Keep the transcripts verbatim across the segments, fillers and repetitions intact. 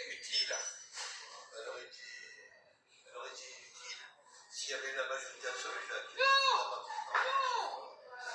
été utile. Elle aurait été, elle aurait été utile s'il y avait la majorité absolue là. Non, non.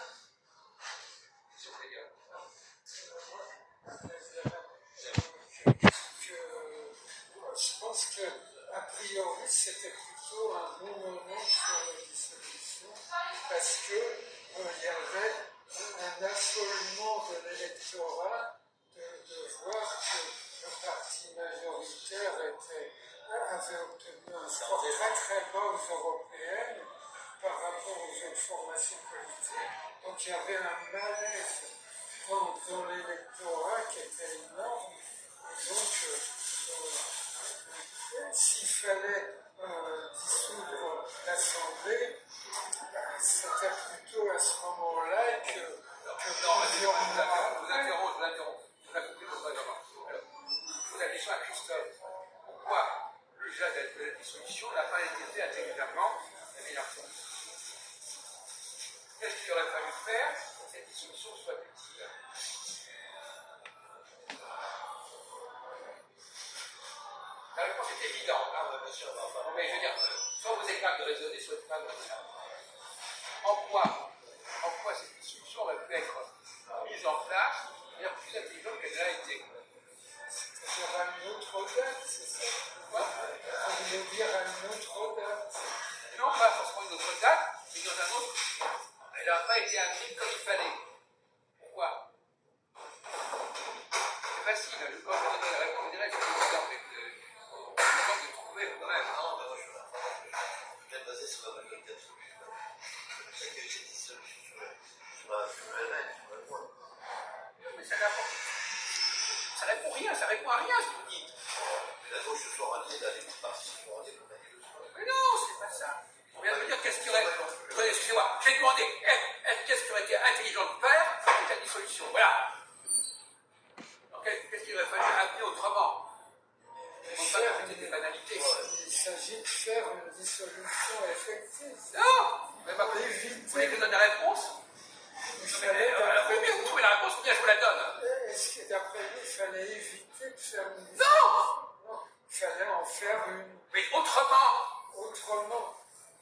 Je pense que, a priori, c'était plutôt un bon moment sur la dissolution, parce que euh, il y avait un affolement de l'électorat de, de voir que le parti majoritaire était, avait obtenu un score très très bas aux européennes par rapport aux autres formations politiques. Donc il y avait un malaise dans, dans l'électorat qui était énorme. Et donc, euh, euh, s'il fallait euh, dissoudre l'Assemblée, euh, c'était plutôt à ce moment-là que, que non, plusieurs mois. Vous interromps, vous interromps. Vous avez compris votre raisonnement. Alors, je pose la question à Christophe. Pourquoi le gel de la dissolution n'a pas été fait intelligemment la meilleure fois? Qu'est-ce qu'il aurait fallu faire pour que cette dissolution soit utile? La réponse est évidente. Hein, bien sûr, enfin, mais je veux dire, soit vous êtes capable de raisonner, soit vous êtes capable de raisonner. En quoi, en quoi cette dissolution aurait pu être mise en place de manière plus intelligente qu'elle l'a été? C'est-à-dire à une autre date, c'est ça? Quoi? Vous voulez dire à une autre date? Non, pas forcément une autre date, mais dans un autre. Elle n'a pas été inscrite comme il fallait. Pourquoi? C'est facile, je peux vous donner la réponse directe, c'est évident, mais vous demande de trouver vous-même. Non, mais moi je suis bien basé sur la majorité absolue. C'est ça qu'il y a eu cette dissolution sur la sur la même, sur la loi. Mais ça n'apporte. Ça répond rien, ça répond à rien ce que vous dites. Mais la gauche se soit ralliée, là, les partis se sont ralliés pour gagner le soir. Mais non, c'est pas ça. On vient de me dire qu'est-ce qui aurait. Excusez-moi, j'ai demandé qu'est-ce qui aurait été intelligent de faire avec la dissolution. Voilà. Donc, qu'est-ce qu'il aurait fallu amener autrement? On ne pas rajouter des banalités. Il s'agit de faire une dissolution effective. Non, mais pas vous Éviter. voulez que je donne la réponse? Il Mais, fallait, euh, d'après combien vous trouvez la réponse, combien je vous la donne? Est-ce que d'après lui, il fallait éviter de faire une Non. dissolution? Non, il fallait en faire une Mais autrement. autrement.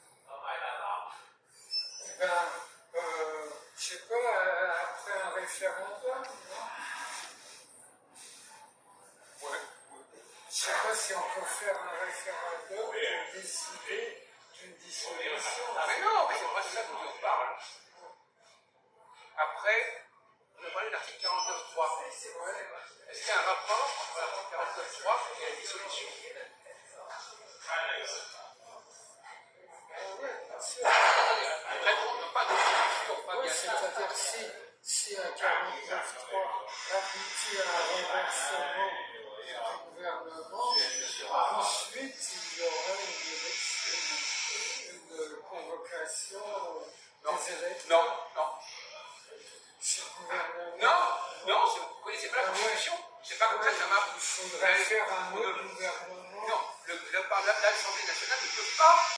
Eh ben, euh, je sais pas, euh, après un référendum, non? Ouais. Je sais pas si on peut faire un référendum pour décider d'une dissolution. Mais non, mais c'est pas ça dont on parle. Après, on a parlé de l'article quarante-neuf trois. Est-ce qu'il y a un rapport entre l'article quarante-neuf trois et la dissolution? Répondre, pas de dissolution, pas Oui, bien sûr. c'est-à-dire si, si un quarante-neuf trois aboutit à un renversement du gouvernement, ensuite il y aura une élection, une convocation des élections. Non, non. Si le gouvernement... Non, non, c'est- vous connaissez pas la Constitution? C'est pas comme ça que ça marche. Il faudrait faire un autre gouvernement. Non, le, le, l'Assemblée nationale ne peut pas